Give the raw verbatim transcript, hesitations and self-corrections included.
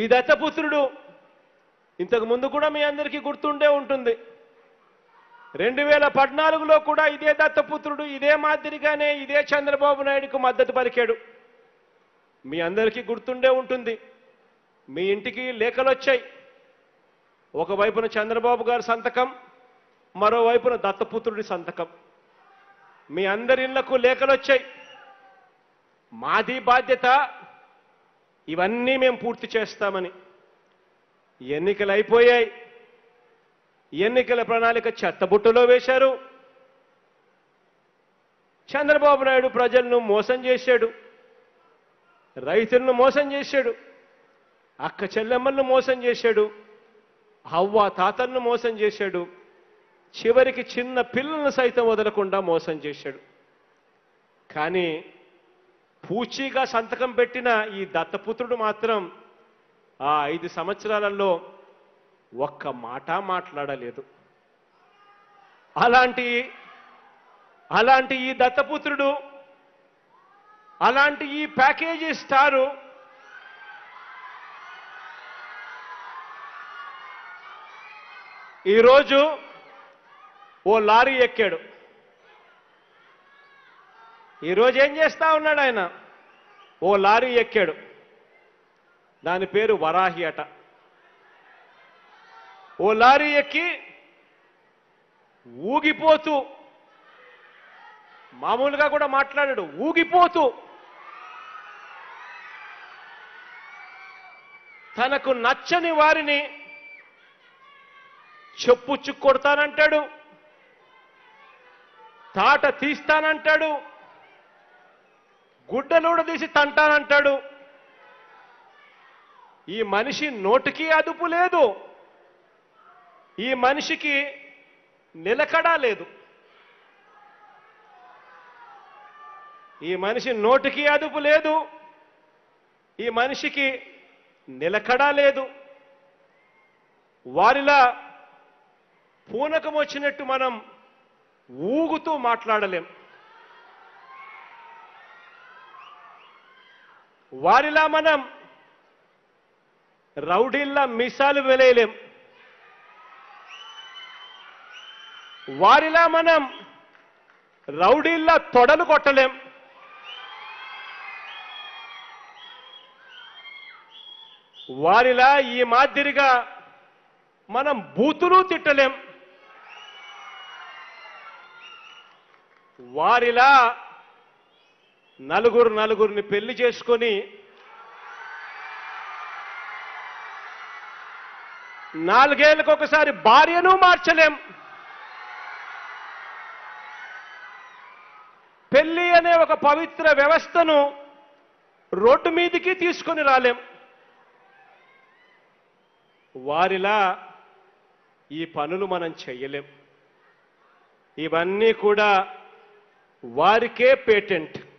దత్తపుత్రుడు ఇంతకు ముందు కూడా మీ అందరికీ గుర్తుండే ఉంటుంది. రెండు వేల పద్నాలుగులో కూడా ఇదే దత్తపుత్రుడు ఇదే మాదిరిగానే ఇదే చంద్రబాబు నాయుడుకు మద్దతు పలికాడు. మీ అందరికీ గుర్తుండే ఉంటుంది. మీ ఇంటికి లేఖలు వచ్చాయి. ఒకవైపున చంద్రబాబు గారి సంతకం, మరోవైపున దత్తపుత్రుడి సంతకం. మీ అందరి ఇళ్లకు లేఖలు వచ్చాయి. మాది బాధ్యత, ఇవన్నీ మేము పూర్తి చేస్తామని. ఎన్నికలు అయిపోయాయి. ఎన్నికల ప్రణాళిక చెత్తబుట్టలో వేశారు. చంద్రబాబు నాయుడు ప్రజలను మోసం చేశాడు, రైతులను మోసం చేశాడు, అక్క చెల్లెమ్మలను మోసం చేశాడు, అవ్వ తాతలను మోసం చేశాడు, చివరికి చిన్న పిల్లలను సైతం వదలకుండా మోసం చేశాడు. కానీ పూచీగా సంతకం పెట్టిన ఈ దత్తపుత్రుడు మాత్రం ఆ ఐదు సంవత్సరాలలో ఒక్క మాట మాట్లాడలేదు. అలాంటి అలాంటి ఈ దత్తపుత్రుడు, అలాంటి ఈ ప్యాకేజీ స్టారు ఈరోజు ఓ లారీ ఎక్కాడు. ఈరోజు ఏం చేస్తా ఉన్నాడు ఆయన? ఓ లారీ ఎక్కాడు. దాని పేరు వరాహి అట. ఓ లారీ ఎక్కి ఊగిపోతూ, మామూలుగా కూడా మాట్లాడాడు, ఊగిపోతూ తనకు నచ్చని వారిని చెప్పుచ్చు కొడతానంటాడు, తాట తీస్తానంటాడు, గుడ్డలూడ తీసి తంటానంటాడు. ఈ మనిషి నోటికి అదుపు లేదు. ఈ మనిషికి నిలకడ లేదు. ఈ మనిషి నోటికి అదుపు లేదు. ఈ మనిషికి నిలకడ లేదు. వారిలా పూనకం వచ్చినట్టు మనం ఊగుతూ మాట్లాడలేం. వారిలా మనం రౌడీల్లా మీసాలు వెలేయలేం. వారిలా మనం రౌడీల్లా తొడలు కొట్టలేం. వారిలా ఈ మాదిరిగా మనం బూతులు తిట్టలేం. వారిలా నలుగురు నలుగురిని పెళ్లి చేసుకొని నాలుగేళ్లకు ఒకసారి భార్యను మార్చలేం. పెళ్లి అనే ఒక పవిత్ర వ్యవస్థను రోడ్డు మీదికి తీసుకొని రాలేం. వారిలా ఈ పనులు మనం చెయ్యలేం. ఇవన్నీ కూడా వారికే పేటెంట్.